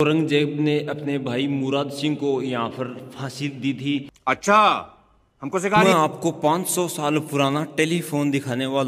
औरंगजेब ने अपने भाई मुराद सिंह को यहाँ पर फांसी दी थी। अच्छा, हमको सिखा मैं आपको 500 साल पुराना टेलीफोन दिखाने वाला।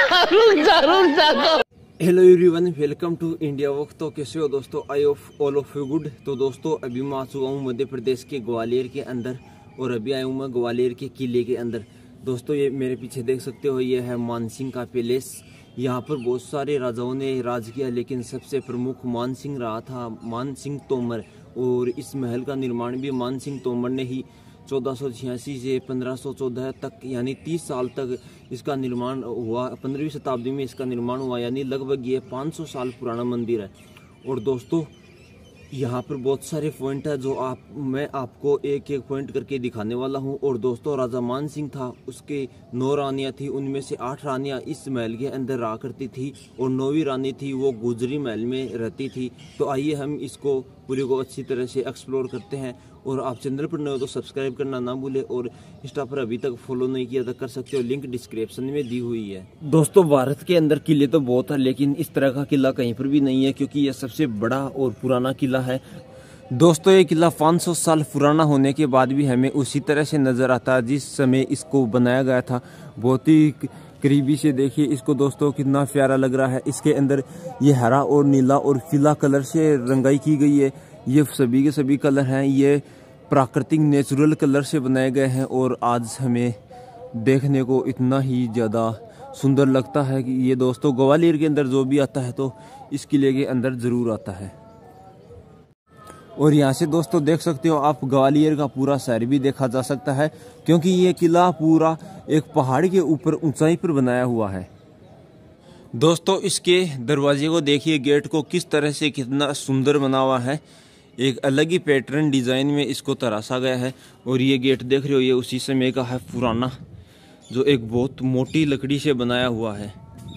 Hello everyone, welcome to India walk. तो कैसे हो दोस्तों? I of all of you good. तो दोस्तों अभी मैं आ चुका हूँ मध्य प्रदेश के ग्वालियर के अंदर और अभी आया हूँ मैं ग्वालियर के किले के अंदर। दोस्तों ये मेरे पीछे देख सकते हो, ये है मानसिंह का पैलेस। यहाँ पर बहुत सारे राजाओं ने राज किया, लेकिन सबसे प्रमुख मानसिंह रहा था, मानसिंह तोमर। और इस महल का निर्माण भी मानसिंह तोमर ने ही 1486 से 1514 तक यानी 30 साल तक इसका निर्माण हुआ। 15वीं शताब्दी में इसका निर्माण हुआ, यानी लगभग ये 500 साल पुराना मंदिर है। और दोस्तों यहाँ पर बहुत सारे पॉइंट है जो मैं आपको एक एक पॉइंट करके दिखाने वाला हूँ। और दोस्तों राजा मानसिंह था, उसके 9 रानियाँ थी, उनमें से 8 रानियाँ इस महल के अंदर रहा करती थी और 9वीं रानी थी वो गुजरी महल में रहती थी। तो आइए हम इसको पूरी को अच्छी तरह से एक्सप्लोर करते हैं। और आप चैनल पर नए हो तो सब्सक्राइब करना ना भूले, और इंस्टा पर अभी तक फॉलो नहीं किया तो कर सकते हो, लिंक डिस्क्रिप्शन में दी हुई है। दोस्तों भारत के अंदर किले तो बहुत है, लेकिन इस तरह का किला कहीं पर भी नहीं है, क्योंकि यह सबसे बड़ा और पुराना किला है। दोस्तों ये किला 500 साल पुराना होने के बाद भी हमें उसी तरह से नज़र आता है जिस समय इसको बनाया गया था। बहुत ही करीबी से देखिए इसको दोस्तों, कितना प्यारा लग रहा है। इसके अंदर ये हरा और नीला और पीला कलर से रंगाई की गई है। ये सभी के सभी कलर हैं, ये प्राकृतिक नेचुरल कलर से बनाए गए हैं। और आज हमें देखने को इतना ही ज़्यादा सुंदर लगता है कि ये दोस्तों ग्वालियर के अंदर जो भी आता है तो इस किले के अंदर ज़रूर आता है। और यहाँ से दोस्तों देख सकते हो आप, ग्वालियर का पूरा शहर भी देखा जा सकता है, क्योंकि ये किला पूरा एक पहाड़ के ऊपर ऊंचाई पर बनाया हुआ है। दोस्तों इसके दरवाजे को देखिए, गेट को किस तरह से कितना सुंदर बना हुआ है। एक अलग ही पैटर्न डिज़ाइन में इसको तराशा गया है। और ये गेट देख रहे हो, ये उसी समय का है पुराना, जो एक बहुत मोटी लकड़ी से बनाया हुआ है।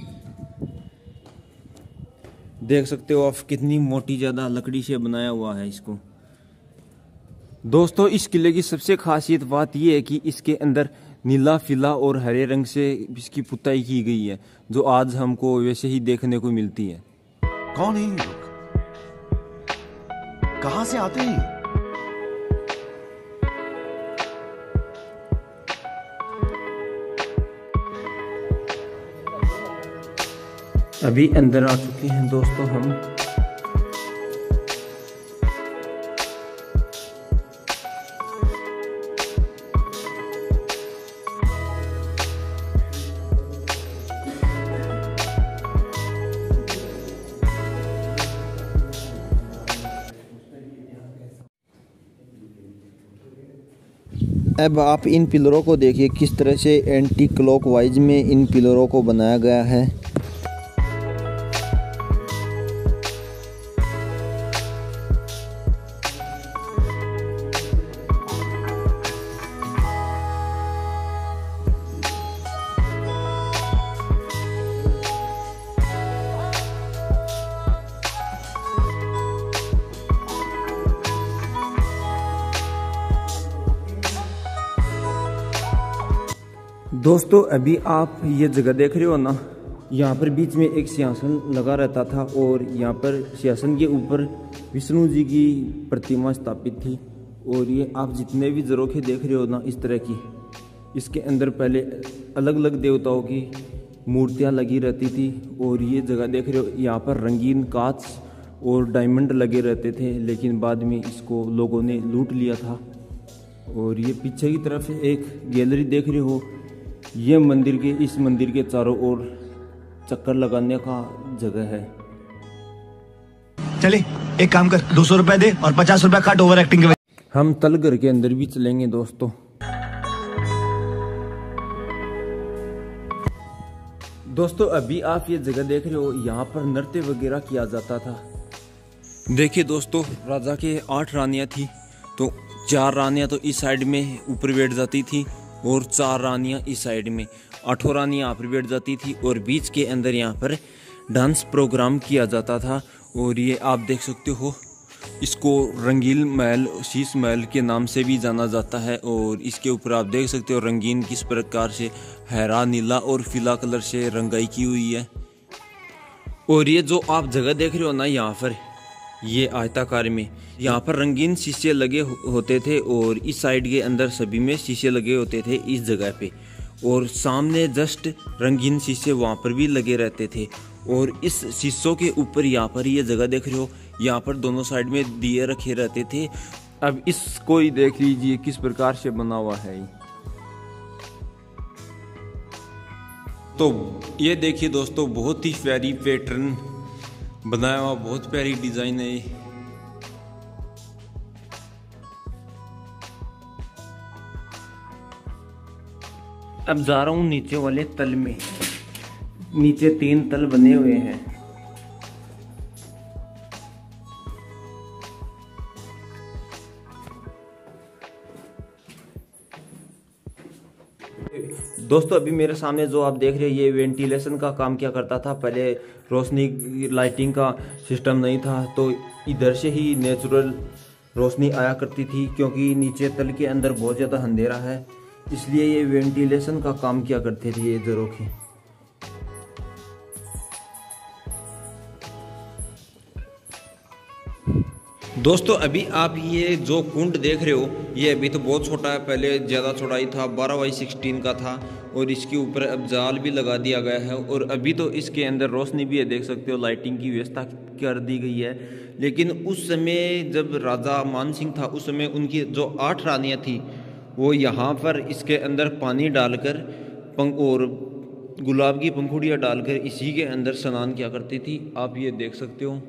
देख सकते हो आप कितनी मोटी ज़्यादा लकड़ी से बनाया हुआ है इसको। दोस्तों इस किले की सबसे खासियत बात यह है कि इसके अंदर नीला, पीला और हरे रंग से इसकी पुताई की गई है, जो आज हमको वैसे ही देखने को मिलती है। कौन है ये लोग? कहां से आते हैं? अभी अंदर आ चुके हैं दोस्तों हम। अब आप इन पिलरों को देखिए किस तरह से एंटी क्लॉकवाइज में इन पिलरों को बनाया गया है। दोस्तों अभी आप ये जगह देख रहे हो ना, यहाँ पर बीच में एक सिंहासन लगा रहता था और यहाँ पर सिंहासन के ऊपर विष्णु जी की प्रतिमा स्थापित थी। और ये आप जितने भी झरोखे देख रहे हो ना इस तरह की, इसके अंदर पहले अलग अलग देवताओं की मूर्तियाँ लगी रहती थी। और ये जगह देख रहे हो, यहाँ पर रंगीन कांच और डायमंड लगे रहते थे, लेकिन बाद में इसको लोगों ने लूट लिया था। और ये पीछे की तरफ एक गैलरी देख रहे हो, ये मंदिर के, इस मंदिर के चारों ओर चक्कर लगाने का जगह है। चले एक काम कर, 200 रुपए दे और 50 रुपए काट ओवर एक्टिंग के। हम तलघर के अंदर भी चलेंगे दोस्तों। दोस्तों अभी आप ये जगह देख रहे हो, यहाँ पर नृत्य वगैरह किया जाता था। देखिए दोस्तों, राजा के 8 रानियाँ थी, तो 4 रानियाँ तो इस साइड में ऊपर बैठ जाती थी और 4 रानियाँ इस साइड में, 8 रानियाँ यहाँ पर बैठ जाती थी। और बीच के अंदर यहाँ पर डांस प्रोग्राम किया जाता था। और ये आप देख सकते हो, इसको रंगीन महल, शीश महल के नाम से भी जाना जाता है। और इसके ऊपर आप देख सकते हो रंगीन किस प्रकार से हरा, नीला और पीला कलर से रंगाई की हुई है। और ये जो आप जगह देख रहे हो ना यहाँ पर, ये आयताकार में यहाँ पर रंगीन शीशे लगे होते थे और इस साइड के अंदर सभी में शीशे लगे होते थे इस जगह पे, और सामने जस्ट रंगीन शीशे वहाँ पर भी लगे रहते थे। और इस शीशों के ऊपर यहाँ पर ये जगह देख रहे हो, यहाँ पर दोनों साइड में दिए रखे रहते थे। अब इसको ही देख लीजिए किस प्रकार से बना हुआ है। तो ये देखिए दोस्तों, बहुत ही प्यारी पैटर्न बनाया हुआ, बहुत प्यारी डिजाइन है। अब जा रहा हूं नीचे वाले तल में। नीचे 3 तल बने हुए हैं। दोस्तों अभी मेरे सामने जो आप देख रहे हैं, ये वेंटिलेशन का काम क्या करता था। पहले रोशनी लाइटिंग का सिस्टम नहीं था, तो इधर से ही नेचुरल रोशनी आया करती थी, क्योंकि नीचे तल के अंदर बहुत ज़्यादा अंधेरा है, इसलिए ये वेंटिलेशन का काम क्या करते थे ये झरोखे। दोस्तों अभी आप ये जो कुंड देख रहे हो, ये अभी तो बहुत छोटा है, पहले ज़्यादा चौड़ाई था, 12x16 का था, और इसके ऊपर अब जाल भी लगा दिया गया है। और अभी तो इसके अंदर रोशनी भी है, देख सकते हो, लाइटिंग की व्यवस्था कर दी गई है। लेकिन उस समय जब राजा मान सिंह था, उस समय उनकी जो 8 रानियाँ थी, वो यहाँ पर इसके अंदर पानी डालकर पंख और गुलाब की पंखुड़ियाँ डालकर इसी के अंदर स्नान किया करती थी। आप ये देख सकते हो,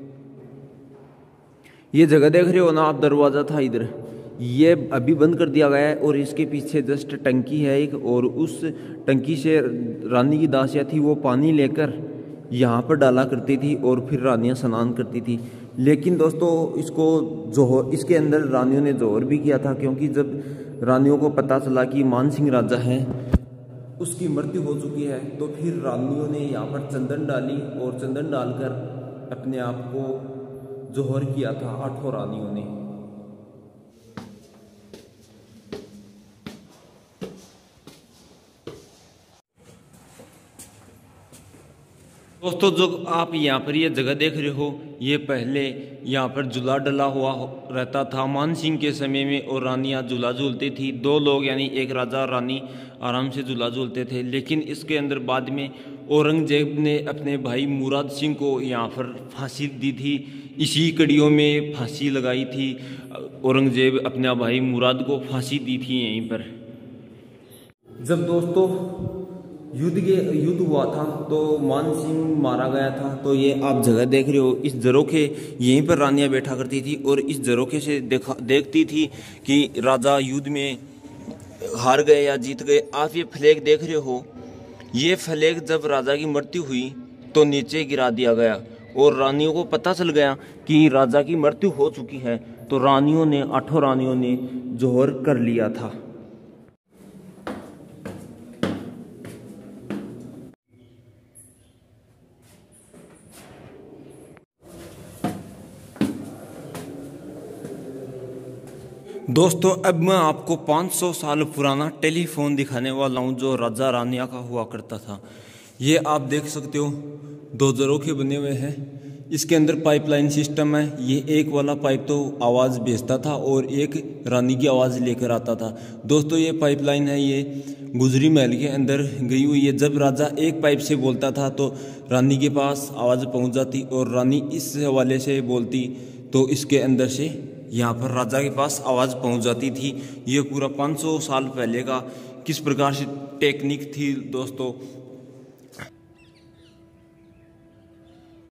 ये जगह देख रहे हो ना आप, दरवाज़ा था इधर, ये अभी बंद कर दिया गया है। और इसके पीछे जस्ट टंकी है एक, और उस टंकी से रानी की दासियाँ थी, वो पानी लेकर यहाँ पर डाला करती थी और फिर रानियाँ स्नान करती थी। लेकिन दोस्तों इसको जोहर, इसके अंदर रानियों ने जोहर भी किया था, क्योंकि जब रानियों को पता चला कि मान सिंह राजा है, उसकी मृत्यु हो चुकी है, तो फिर रानियों ने यहाँ पर चंदन डाली और चंदन डालकर अपने आप को जोहर किया था 8 रानियों ने। दोस्तों जो आप यहाँ पर ये जगह देख रहे हो, ये पहले यहाँ पर झूला डला हुआ रहता था मान सिंह के समय में, और रानियाँ झूला झूलती थी। 2 लोग यानी एक राजा और रानी आराम से झूला झूलते थे। लेकिन इसके अंदर बाद में औरंगजेब ने अपने भाई मुराद सिंह को यहाँ पर फांसी दी थी। इसी कड़ियों में फांसी लगाई थी, औरंगजेब अपने भाई मुराद को फांसी दी थी यहीं पर। जब दोस्तों युद्ध हुआ था तो मान सिंह मारा गया था। तो ये आप जगह देख रहे हो, इस झरोखे यहीं पर रानियां बैठा करती थी और इस झरोखे से देखती थी कि राजा युद्ध में हार गए या जीत गए। आप ये फ्लैग देख रहे हो, ये फ्लैग जब राजा की मृत्यु हुई तो नीचे गिरा दिया गया और रानियों को पता चल गया कि राजा की मृत्यु हो चुकी है, तो रानियों ने 8 रानियों ने जोहर कर लिया था। दोस्तों अब मैं आपको 500 साल पुराना टेलीफोन दिखाने वाला हूँ जो राजा रानिया का हुआ करता था। ये आप देख सकते हो, 2 झरोखे बने हुए हैं, इसके अंदर पाइपलाइन सिस्टम है। ये एक वाला पाइप तो आवाज़ भेजता था और एक रानी की आवाज़ लेकर आता था। दोस्तों ये पाइपलाइन है, ये गुजरी महल के अंदर गई हुई है। जब राजा एक पाइप से बोलता था तो रानी के पास आवाज़ पहुँच जाती और रानी इस हवाले से बोलती तो इसके अंदर से यहाँ पर राजा के पास आवाज़ पहुँच जाती थी। ये पूरा 500 साल पहले का किस प्रकार से टेक्निक थी दोस्तों,